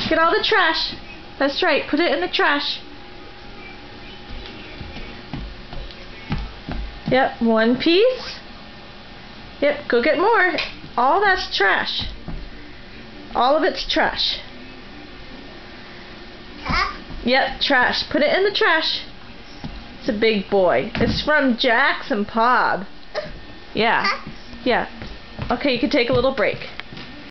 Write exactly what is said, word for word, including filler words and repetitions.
Get all the trash. That's right. Put it in the trash. Yep, one piece. Yep, go get more. All that's trash. All of it's trash. Yep, trash. Put it in the trash. It's a big boy. It's from Jackson Pop. Yeah. Yeah. Okay, you can take a little break.